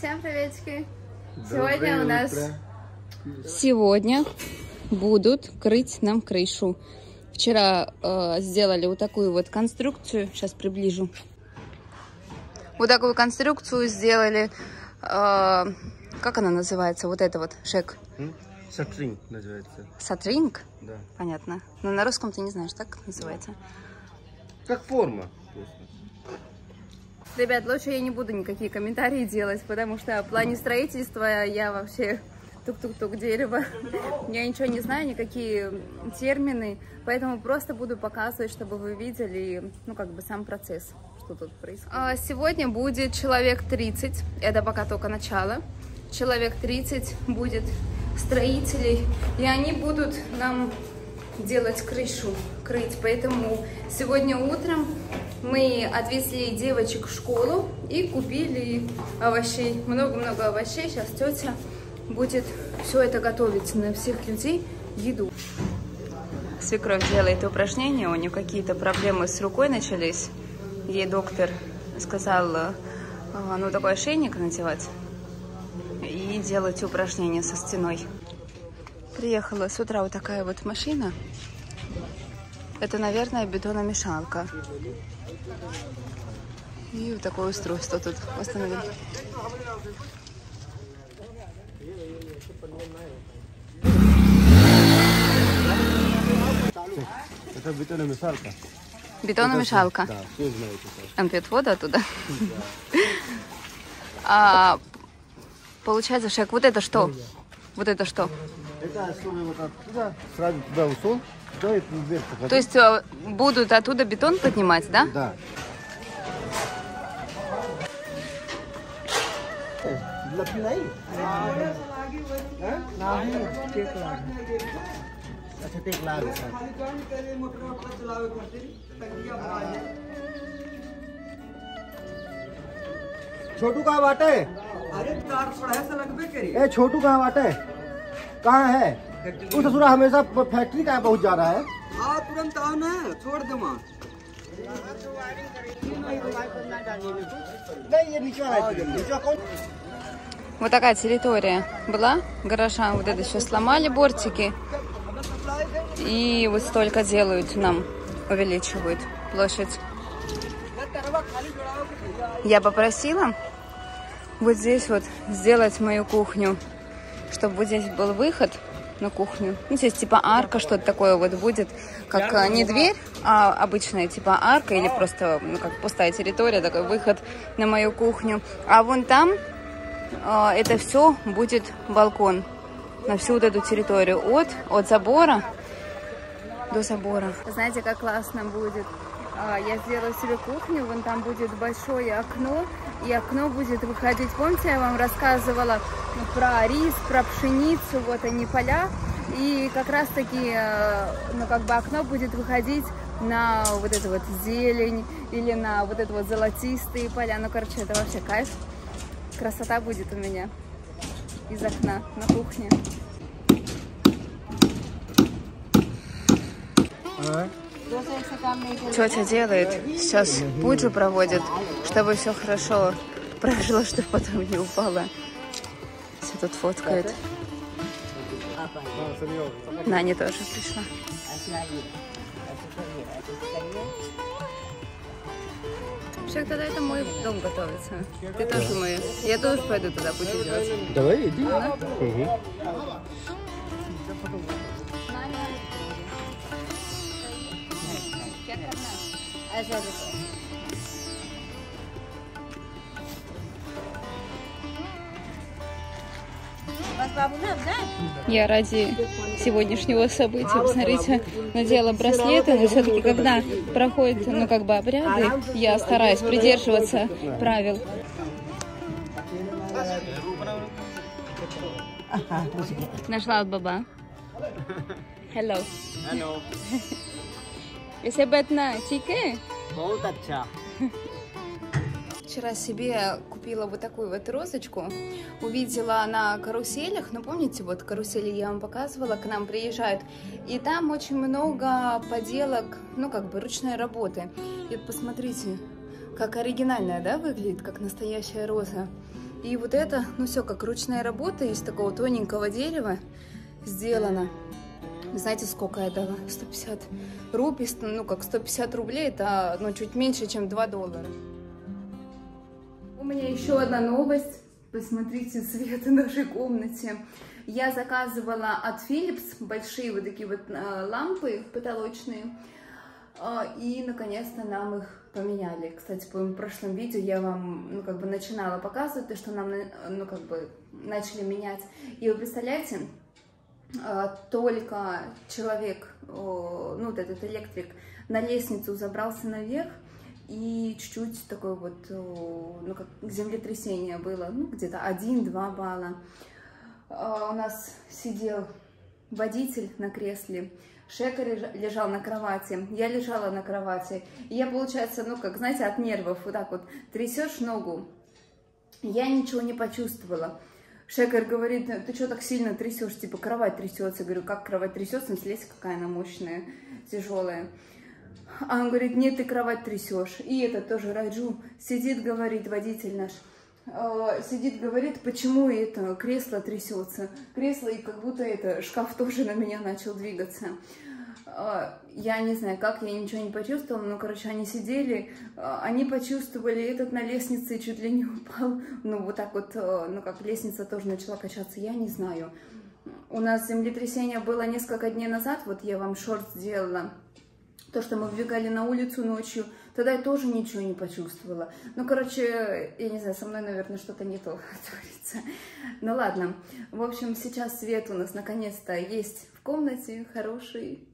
Всем приветики! Сегодня будут крыть нам крышу. Вчера сделали вот такую вот конструкцию. Сейчас приближу. Вот такую конструкцию сделали. Как она называется? Вот это вот, Шек. Сатринг называется. Сатринг? Да. Понятно. Но на русском ты не знаешь, так называется? Как форма. Ребят, лучше я не буду никакие комментарии делать, потому что в плане строительства я вообще тук-тук-тук дерево. Я ничего не знаю, никакие термины, поэтому просто буду показывать, чтобы вы видели, ну, как бы сам процесс, что тут происходит. Сегодня будет человек 30, это пока только начало. Человек 30 будет строителей, и они будут нам делать крышу, крыть. Поэтому сегодня утром мы отвезли девочек в школу и купили овощей, много-много овощей. Сейчас тетя будет все это готовить на всех людей еду. Свекровь делает упражнения, у нее какие-то проблемы с рукой начались. Ей доктор сказал, ну, такой ошейник надевать и делать упражнения со стеной. Приехала с утра вот такая вот машина. Это, наверное, бетономешалка. И вот такое устройство тут установили. Это бетономешалка. Бетономешалка. Да, все знаете. Он пьет воду оттуда. Получается, Шек, вот это что? Вот это что? Это чтобы вот оттуда, сразу туда ушел, туда и вверх покажу. То есть будут оттуда бетон поднимать, да? Да. Для пинай? छोटू कहाँ बाटे? अरे तार पड़ा है सड़क पे करी। ए छोटू कहाँ बाटे? कहाँ है? तू ससुरा हमेशा फैक्ट्री कहाँ पहुँच जा रहा है? हाँ तुरंत आओ ना, छोड़ दो माँ। नहीं ये नीचे वाला है, नीचे कौन? Вот такая территория была гаража. Вот это сейчас сломали бортики. И вот столько делают нам, увеличивают площадь. Я попросила вот здесь вот сделать мою кухню, чтобы вот здесь был выход на кухню. Ну, здесь типа арка, что-то такое вот будет, как не дверь, а обычная типа арка или просто, ну, как пустая территория, такой выход на мою кухню. А вон там это все будет балкон на всю вот эту территорию от забора до забора. Знаете, как классно будет? Я сделаю себе кухню, вон там будет большое окно, и окно будет выходить. Помните, я вам рассказывала про рис, про пшеницу, вот они поля, и как раз таки, ну, как бы окно будет выходить на вот эту вот зелень или на вот это вот золотистые поля. Ну, короче, это вообще кайф. Красота будет у меня из окна на кухне. Тетя делает, сейчас пуджу проводит, чтобы все хорошо прошло, чтобы потом не упало. Все тут фоткает. Наня тоже пришла. Шек, тогда это мой дом готовится. Ты тоже мой. Я тоже пойду туда пути делать. Давай, иди. Да? Угу. Я ради сегодняшнего события, посмотрите, надела браслеты, но все-таки, когда проходят, ну, как бы обряды, я стараюсь придерживаться правил. Нашла баба. Hello. Hello. Если бы это тике. बहुत अच्छा. Вчера себе купила вот такую вот розочку, увидела на каруселях, ну помните, вот карусели я вам показывала, к нам приезжают, и там очень много поделок, ну как бы ручной работы. И посмотрите, как оригинальная, да, выглядит, как настоящая роза. И вот это, ну все, как ручная работа из такого тоненького дерева сделано. Знаете, сколько это? 150 рупий, ну как 150 рублей, это ну, чуть меньше, чем $2. У меня еще одна новость. Посмотрите цвет в нашей комнате. Я заказывала от Philips большие вот такие вот лампы потолочные. И наконец-то нам их поменяли. Кстати, в прошлом видео я вам, ну, как бы начинала показывать, то, что нам, ну, как бы начали менять. И вы представляете, только человек, ну, вот этот электрик, на лестницу забрался наверх, и чуть-чуть такое вот, ну, как землетрясение было, ну, где-то 1-2 балла. У нас сидел водитель на кресле, Шекер лежал на кровати, я лежала на кровати. И я, получается, ну, как, знаете, от нервов вот так вот трясешь ногу. Я ничего не почувствовала. Шекер говорит: ты что так сильно трясешь? Типа, кровать трясется. Я говорю: как кровать трясется? Слезь, какая она мощная, тяжелая. А он говорит: нет, ты кровать трясешь. И это тоже Раджу сидит, говорит, водитель наш. Сидит, говорит, почему это кресло трясется. Кресло, и как будто это шкаф тоже на меня начал двигаться. Я не знаю, как, я ничего не почувствовала, но, короче, они сидели, они почувствовали, этот на лестнице чуть ли не упал. Ну, вот так вот, ну, как лестница тоже начала качаться, я не знаю. У нас землетрясение было несколько дней назад, вот я вам шорт сделала. То, что мы вбегали на улицу ночью, тогда я тоже ничего не почувствовала. Ну, короче, я не знаю, со мной, наверное, что-то не то творится. Ну, ладно. В общем, сейчас свет у нас наконец-то есть в комнате, хороший.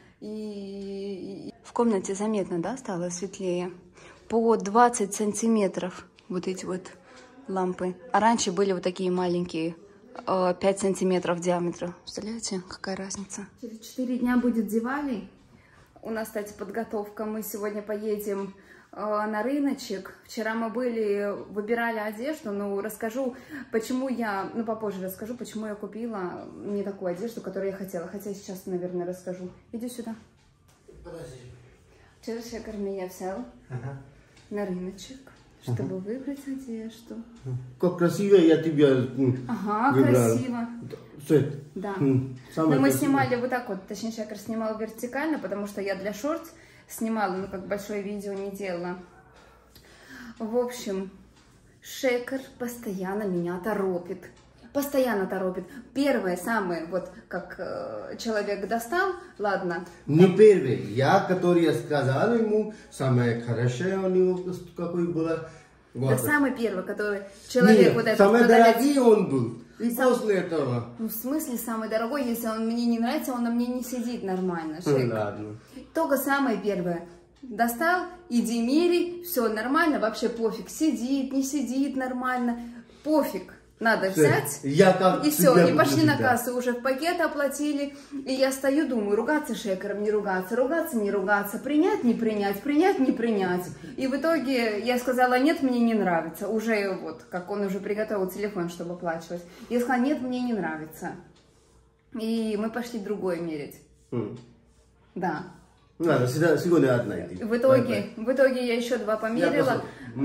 И в комнате заметно, да, стало светлее. По 20 сантиметров вот эти вот лампы. А раньше были вот такие маленькие, 5 сантиметров диаметра. Представляете, какая разница? Через 4 дня будет Дивали. У нас, кстати, подготовка. Мы сегодня поедем на рыночек. Вчера мы были, выбирали одежду. Ну, расскажу, почему я, ну, попозже расскажу, почему я купила не такую одежду, которую я хотела. Хотя сейчас, наверное, расскажу. Иди сюда. Подожди. Вчера Шекер меня взял на рыночек, чтобы выбрать одежду. Как красиво я тебя Ага, выбрала. Красиво. Цвет. Да. Но мы красивый. Снимали вот так вот, точнее, Шекер снимал вертикально, потому что я для шорт снимала, ну, как большое видео не делала. В общем, Шекер постоянно меня торопит. Постоянно торопит. Первое, самое, вот, как человек достал, ладно. Не первый. Я, который я сказала ему, самое хорошее у него, какой было. Вот. Это самый первый, который человек. Нет, вот этот. Самый дорогой он был. И после этого. Ну, в смысле самый дорогой, если он мне не нравится, он на мне не сидит нормально. Ладно. Только самое первое. Достал, иди меряй, все нормально, вообще пофиг. Сидит, не сидит нормально, пофиг. Надо взять, и все, и пошли на кассу, уже в пакет оплатили, и я стою, думаю, ругаться Шекером, не ругаться, ругаться, не ругаться, принять, не принять, принять, не принять. И в итоге я сказала: нет, мне не нравится, уже вот, как он уже приготовил телефон, чтобы оплачивать. Я сказала: нет, мне не нравится. И мы пошли другое мерить. Да. Ладно, сегодня одна. В итоге я еще 2 померила.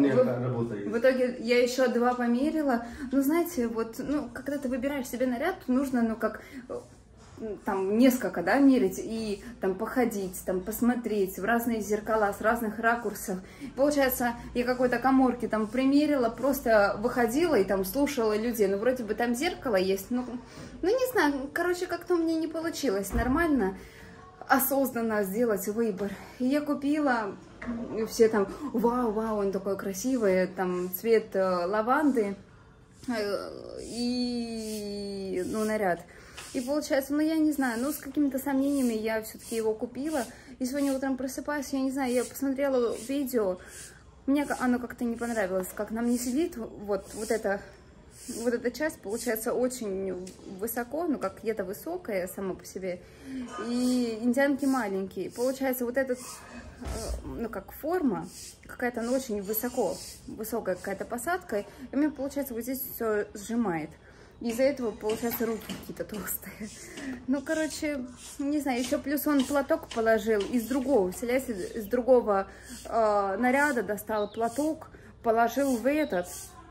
В итоге я еще 2 померила. Ну, знаете, вот, ну, когда ты выбираешь себе наряд, нужно, ну, как, там, несколько, да, мерить и там походить, там, посмотреть в разные зеркала, с разных ракурсов. Получается, я какой-то каморки там примерила, просто выходила и там слушала людей. Ну, вроде бы там зеркало есть, ну не знаю, короче, как-то у меня не получилось нормально, осознанно сделать выбор. И я купила, все там: вау, он такой красивый, там цвет лаванды и, ну, наряд. И получается, ну, я не знаю, ну, с какими-то сомнениями я все-таки его купила. И сегодня утром просыпаюсь, я не знаю, я посмотрела видео, мне оно как-то не понравилось, как на мне сидит вот эта часть, получается, очень высоко, ну, как где-то высокая сама по себе, и индианки маленькие. Получается, вот этот, ну, как форма какая-то, ну, очень высокая какая-то посадка, и мне, получается, вот здесь все сжимает. Из-за этого, получается, руки какие-то толстые. Ну, короче, не знаю, еще плюс он платок положил из другого, представляете, из другого наряда достал платок, положил в этот.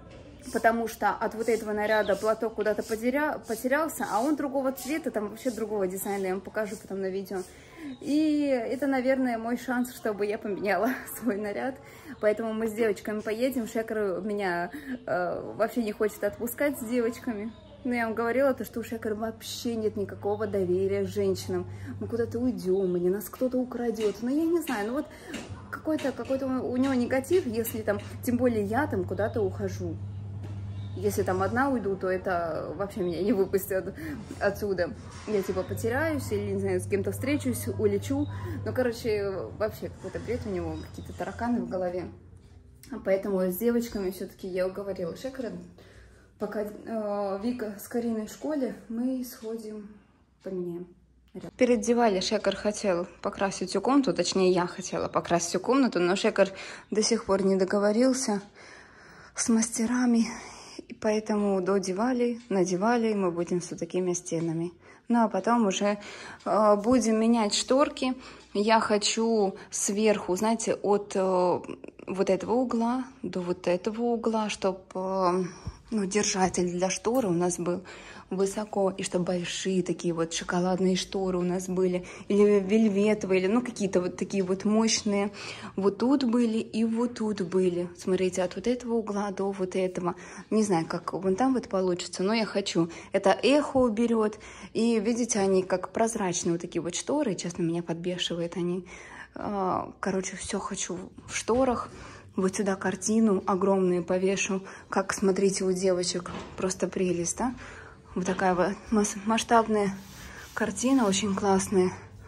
потому что от вот этого наряда платок куда-то потерялся, а он другого цвета, там вообще другого дизайна, я вам покажу потом на видео. И это, наверное, мой шанс, чтобы я поменяла свой наряд. Поэтому мы с девочками поедем. Шекер меня вообще не хочет отпускать с девочками. Но я вам говорила, что у Шекера вообще нет никакого доверия к женщинам. Мы куда-то уйдем, или нас кто-то украдет. Но я не знаю, ну вот какой-то у него негатив, если там, тем более я там куда-то ухожу. Если там одна уйду, то это вообще меня не выпустят отсюда. Я типа потеряюсь или, не знаю, с кем-то встречусь, улечу. Ну, короче, вообще какой-то бред у него, какие-то тараканы в голове. Поэтому с девочками все-таки я уговорила Шекера. Пока Вика с Кариной в школе, мы сходим, поменяем. Перед Дивали Шекер хотел покрасить всю комнату, точнее, я хотела покрасить всю комнату, но Шекер до сих пор не договорился с мастерами. И поэтому до Дивали, на Дивали мы будем с вот такими стенами. Ну, а потом уже будем менять шторки. Я хочу сверху, знаете, от вот этого угла до вот этого угла, чтобы держатель для шторы у нас был высоко, и чтобы большие такие вот шоколадные шторы у нас были, или вельветовые, или какие-то вот такие вот мощные. Вот тут были и вот тут были. Смотрите, от вот этого угла до вот этого. Не знаю, как вон там вот получится, но я хочу. Это эхо уберет. И видите, они как прозрачные вот такие вот шторы. Честно, меня подбешивает они. Короче, все хочу в шторах. Вот сюда картину огромную повешу. Как, смотрите, у девочек. Просто прелесть, да? Вот такая вот масштабная картина, очень классная.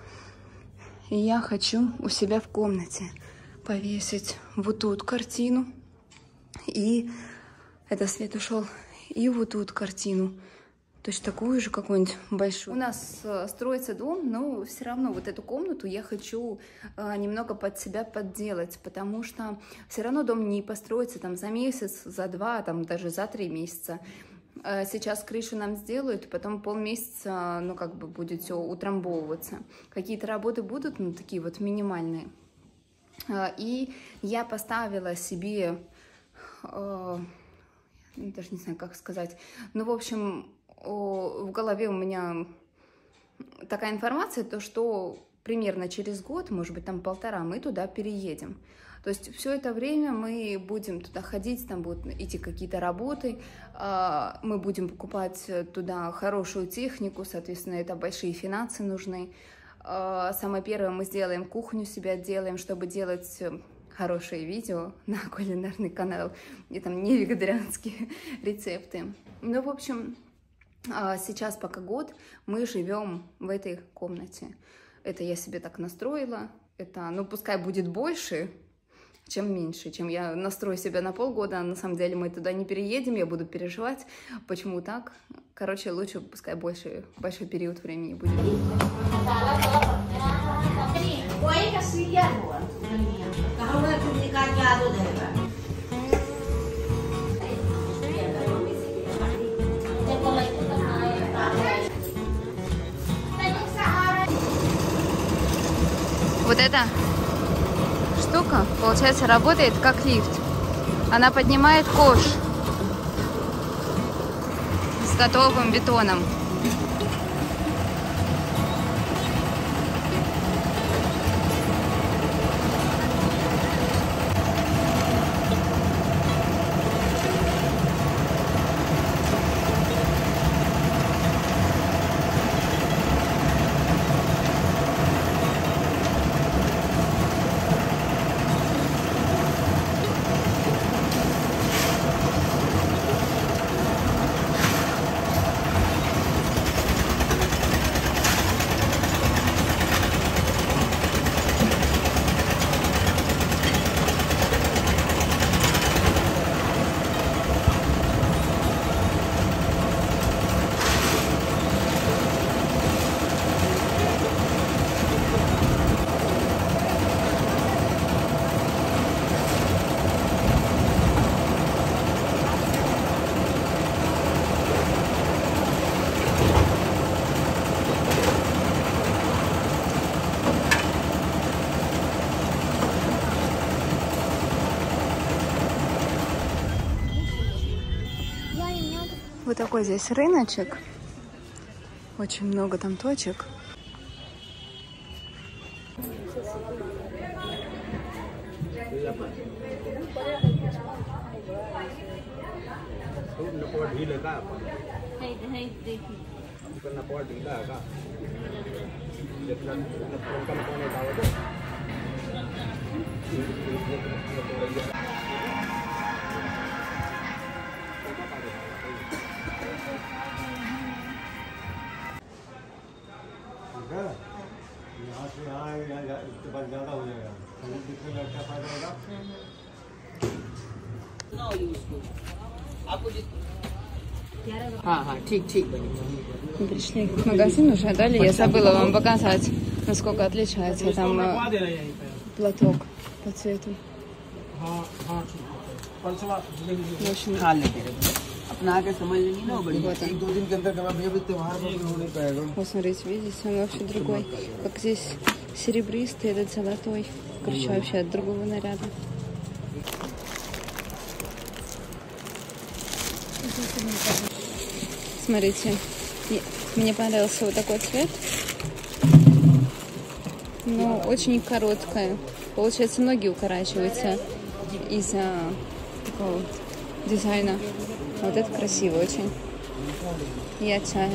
И я хочу у себя в комнате повесить вот тут картину. И это свет ушел. И вот тут картину. Точно такую же какую-нибудь большую. У нас строится дом, но все равно вот эту комнату я хочу немного под себя подделать, потому что все равно дом не построится там за месяц, за два, там даже за 3 месяца. Сейчас крышу нам сделают, потом полмесяца, будет все утрамбовываться. Какие-то работы будут, такие вот минимальные. И я поставила себе, даже не знаю, как сказать, в общем, в голове у меня такая информация, то что примерно через год, может быть, там 1,5, мы туда переедем. То есть все это время мы будем туда ходить, там будут идти какие-то работы, мы будем покупать туда хорошую технику, соответственно, это большие финансы нужны. Самое первое, мы сделаем кухню, себе отделаем, чтобы делать хорошие видео на кулинарный канал, и там не вегетарианские рецепты. Ну, в общем, сейчас пока год мы живем в этой комнате. Это я себе так настроила. Это, пускай будет больше, чем меньше, чем я настрою себя на полгода. На самом деле мы туда не переедем, я буду переживать, почему так. Короче, лучше пускай большой период времени будет. Вот эта штука, получается, работает как лифт. Она поднимает ковш с готовым бетоном. Вот такой здесь рыночек. Очень много там точек. हाँ ठीक Мы пришли в магазин уже, дали. Я забыла вам показать, насколько отличается там платок по цвету. Очень... अपना आगे समझ लेंगी ना बड़ी। Вот он. 1-2 दिन के अंदर कमा भैया त्योहार पर हो नहीं पाएगा। Вот смотрите, видите, он вообще другой. Как здесь серебристый, этот золотой. Короче, вообще от другого наряда. Смотрите, мне понравился вот такой цвет. Но очень короткая. Получается, ноги укорачиваются из-за такого дизайна. Вот это красиво очень. И отчая.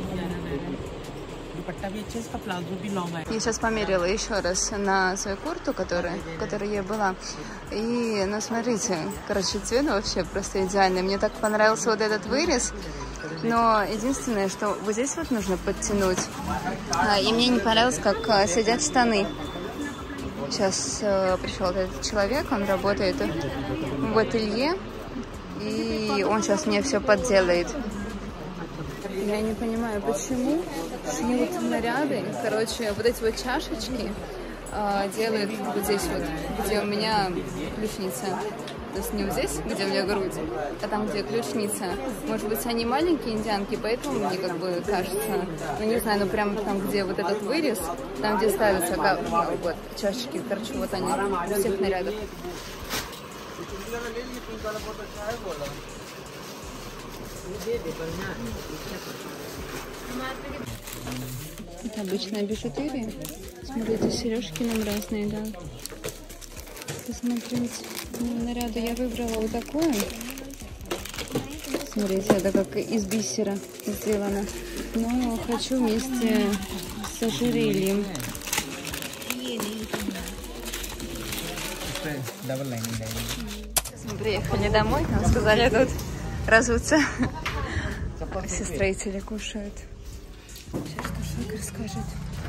Я сейчас померила еще раз на свою куртку, в которой я была. И, ну, смотрите, короче, цвет вообще просто идеальный. Мне так понравился вот этот вырез. Но единственное, что вот здесь вот нужно подтянуть. И мне не понравилось, как сидят штаны. Сейчас пришел вот этот человек, он работает в ателье. И он сейчас мне все подделает. Я не понимаю, почему шьют наряды. Короче, вот эти вот чашечки делают вот здесь вот, где у меня ключница. То есть не вот здесь, где у меня грудь, а там, где ключница. Может быть, они маленькие индианки, поэтому мне как бы кажется, ну не знаю, ну прям там, где вот этот вырез, там, где ставятся вот чашечки, короче, вот они в всех нарядах. Это обычная бижутерия. Смотрите, сережки нам разные, да. Посмотрите, наряду я выбрала вот такую. Смотрите, это как из бисера сделано. Но хочу вместе с ожерельем. Мы приехали домой, нам сказали тут разуться. Все строители кушают. Сейчас Тушенька расскажет.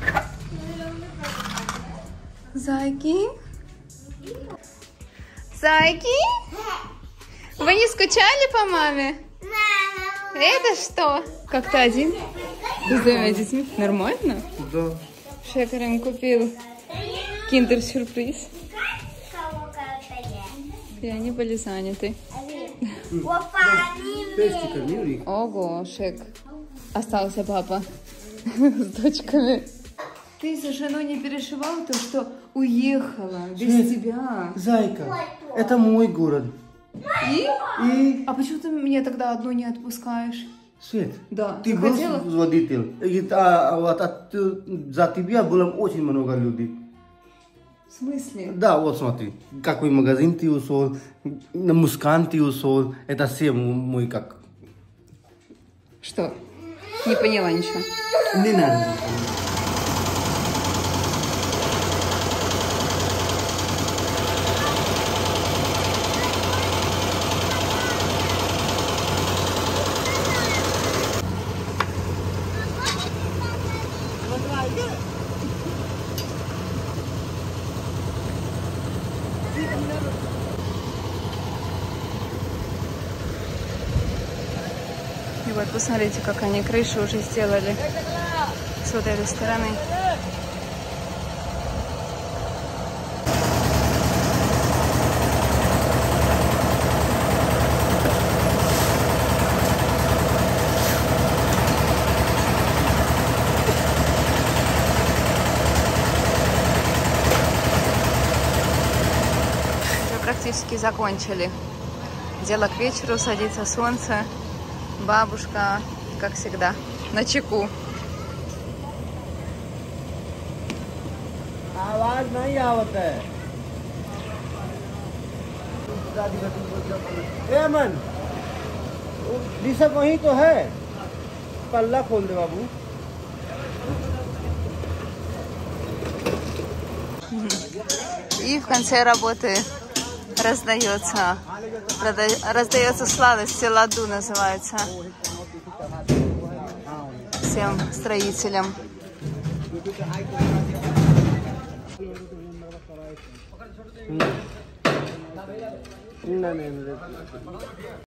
Зайки? Зайки? Вы не скучали по маме? Это что? Как ты один? С двумя детьми? Нормально? Да. Шекер им купил киндер-сюрприз. И они были заняты. Ого, Шек. Остался папа с дочками. Ты за жену не переживал, то, что уехала без тебя? Зайка, это мой город. И? А почему ты меня тогда одну не отпускаешь? Свет, Да. ты был водитель. За тебя было очень много людей. В смысле? Да, вот смотри, какой магазин ты ушел, на Мускан ты ушел, это все мой как. Что? Не поняла ничего. Не надо. И вот посмотрите, как они крышу уже сделали с вот этой стороны. Уже практически закончили. Дело к вечеру, садится солнце. Бабушка, как всегда, на чеку. आवाज नहीं आवत है। ए अमन, ऋषभ वहीं तो है, पल्ला खोल दे बाबू। И в конце работы раздается сладости, ладу называется, всем строителям. नहीं